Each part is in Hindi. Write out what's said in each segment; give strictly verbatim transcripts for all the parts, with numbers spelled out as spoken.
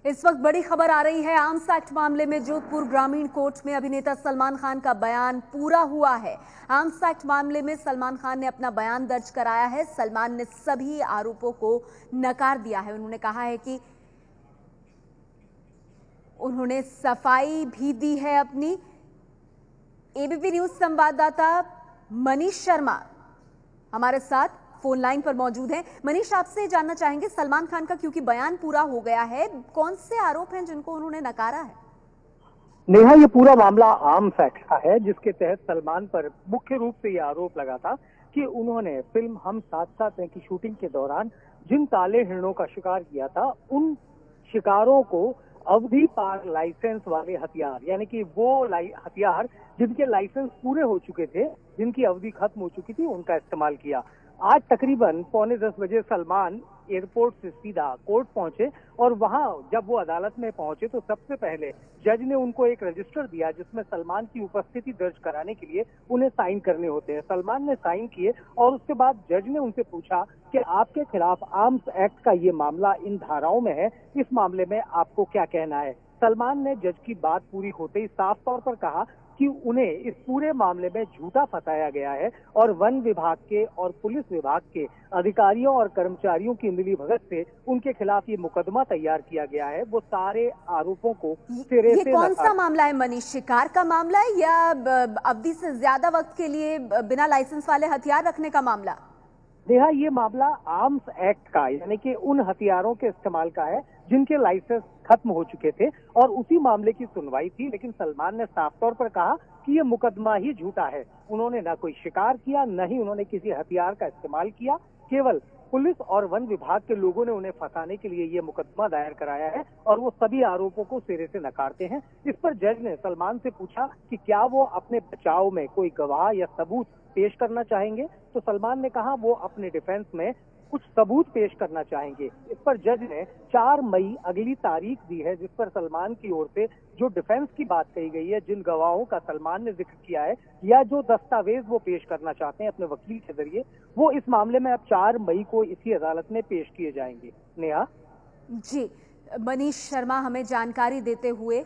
इस वक्त बड़ी खबर आ रही है। आर्म्स एक्ट मामले में जोधपुर ग्रामीण कोर्ट में अभिनेता सलमान खान का बयान पूरा हुआ है। आर्म्स एक्ट मामले में सलमान खान ने अपना बयान दर्ज कराया है। सलमान ने सभी आरोपों को नकार दिया है। उन्होंने कहा है कि उन्होंने सफाई भी दी है अपनी। एबीपी न्यूज संवाददाता मनीष शर्मा हमारे साथ फोन लाइन पर मौजूद हैं। मनीष, आपसे जानना चाहेंगे, सलमान खान का क्योंकि बयान पूरा हो गया है, कौन से आरोप हैं जिनको उन्होंने नकारा है? नेहा, ये पूरा मामला आर्म्स एक्ट का है, जिसके तहत सलमान पर मुख्य रूप से ये आरोप लगा था कि उन्होंने फिल्म हम साथ साथ हैं की शूटिंग के दौरान जिन काले हिरणों का शिकार किया था, उन शिकारों को अवधि पार लाइसेंस वाले हथियार, यानी कि वो हथियार जिनके लाइसेंस पूरे हो चुके थे, जिनकी अवधि खत्म हो चुकी थी, उनका इस्तेमाल किया। आज तकरीबन पौने दस बजे सलमान एयरपोर्ट से सीधा कोर्ट पहुंचे और वहां जब वो अदालत में पहुंचे तो सबसे पहले जज ने उनको एक रजिस्टर दिया जिसमें सलमान की उपस्थिति दर्ज कराने के लिए उन्हें साइन करने होते हैं। सलमान ने साइन किए और उसके बाद जज ने उनसे पूछा कि आपके खिलाफ आर्म्स एक्ट का ये मामला इन धाराओं में है, इस मामले में आपको क्या कहना है। सलमान ने जज की बात पूरी होते ही साफ तौर पर कहा कि उन्हें इस पूरे मामले में झूठा फंसाया गया है और वन विभाग के और पुलिस विभाग के अधिकारियों और कर्मचारियों की मिलीभगत से उनके खिलाफ ये मुकदमा तैयार किया गया है। वो सारे आरोपों को सिरे से। ये कौन सा मामला है मनीष? शिकार का मामला है या अवधि से ज्यादा वक्त के लिए बिना लाइसेंस वाले हथियार रखने का मामला? नेहा, ये मामला आर्म्स एक्ट का, यानी कि उन हथियारों के इस्तेमाल का है जिनके लाइसेंस खत्म हो चुके थे और उसी मामले की सुनवाई थी। लेकिन सलमान ने साफ तौर पर कहा कि ये मुकदमा ही झूठा है। उन्होंने ना कोई शिकार किया, न ही उन्होंने किसी हथियार का इस्तेमाल किया। केवल पुलिस और वन विभाग के लोगों ने उन्हें फंसाने के लिए ये मुकदमा दायर कराया है और वो सभी आरोपों को सिरे से नकारते हैं। इस पर जज ने सलमान से पूछा कि क्या वो अपने बचाव में कोई गवाह या सबूत पेश करना चाहेंगे, तो सलमान ने कहा वो अपने डिफेंस में कुछ सबूत पेश करना चाहेंगे। इस पर जज ने चार मई अगली तारीख दी है, जिस पर सलमान की ओर से जो डिफेंस की बात कही गई है, जिन गवाहों का सलमान ने जिक्र किया है या जो दस्तावेज वो पेश करना चाहते हैं अपने वकील के जरिए, वो इस मामले में अब चार मई को इसी अदालत में पेश किए जाएंगे। नेहा जी, मनीष शर्मा हमें जानकारी देते हुए।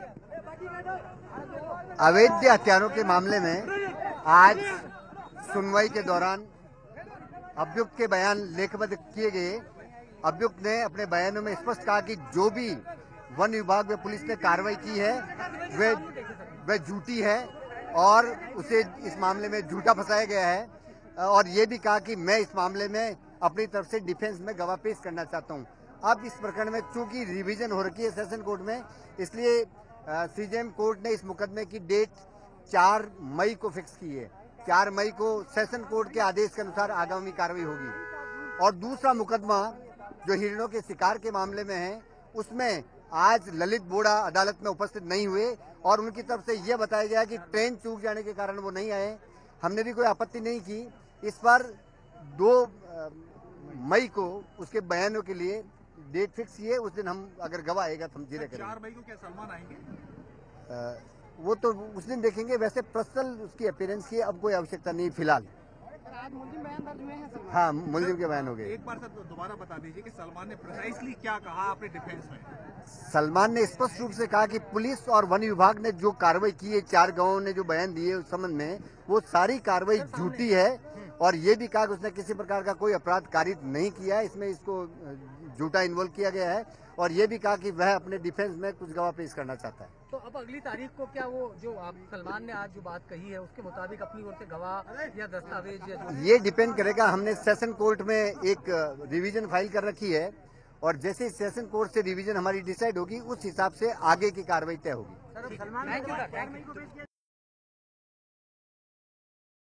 अवैध हथियारों के मामले में आज सुनवाई के दौरान अभियुक्त के बयान लेखबद्ध किए गए। अभियुक्त ने अपने बयानों में स्पष्ट कहा कि जो भी वन विभाग व पुलिस ने कार्रवाई की है वे वह झूठी है और उसे इस मामले में झूठा फंसाया गया है। और ये भी कहा कि मैं इस मामले में अपनी तरफ से डिफेंस में गवाह पेश करना चाहता हूं। अब इस प्रकरण में चूंकि रिवीजन हो रखी है सेशन कोर्ट में, इसलिए सीजेएम कोर्ट ने इस मुकदमे की डेट चार मई को फिक्स की है। चार मई को सेशन कोर्ट के आदेश के अनुसार आगामी कार्रवाई होगी। और दूसरा मुकदमा जो हिरणों के शिकार के मामले में है, उसमें आज ललित बोड़ा अदालत में उपस्थित नहीं हुए और उनकी तरफ से यह बताया गया कि ट्रेन चूक जाने के कारण वो नहीं आए। हमने भी कोई आपत्ति नहीं की। इस पर दो मई को उसके बयानों के लिए डेट फिक्स किए। उस दिन हम अगर गवाह आएगा तो हम जीरे करेंगे। चार मई को क्या सलमान आएंगे? वो तो उस दिन देखेंगे। वैसे पर्सनल उसकी अपीयरेंस की अब कोई आवश्यकता नहीं फिलहाल। आज मुलजिम बयान दर्ज हुए हैं सलमान? हाँ, मुलजिम के बयान हो गए। एक बार सर दोबारा बता दीजिए कि सलमान ने प्रिसाइसली क्या कहा अपने डिफेंस में? सलमान ने स्पष्ट रूप से कहा कि पुलिस और वन विभाग ने जो कार्रवाई की है, चार गांवों ने जो बयान दिए उस संबंध में, वो सारी कार्रवाई झूठी है। और ये भी कहा कि उसने किसी प्रकार का कोई अपराध कारित नहीं किया है, इसमें इसको झूठा इन्वॉल्व किया गया है। और ये भी कहा कि वह अपने डिफेंस में कुछ गवाह पेश करना चाहता है। तो अब अगली तारीख को क्या वो जो आप सलमान ने आज जो बात कही है उसके मुताबिक अपनी ओर से गवाह या दस्तावेज या ये डिपेंड करेगा। हमने सेशन कोर्ट में एक रिवीजन फाइल कर रखी है और जैसे सेशन कोर्ट से रिवीजन हमारी डिसाइड होगी, उस हिसाब से आगे की कार्रवाई तय होगी।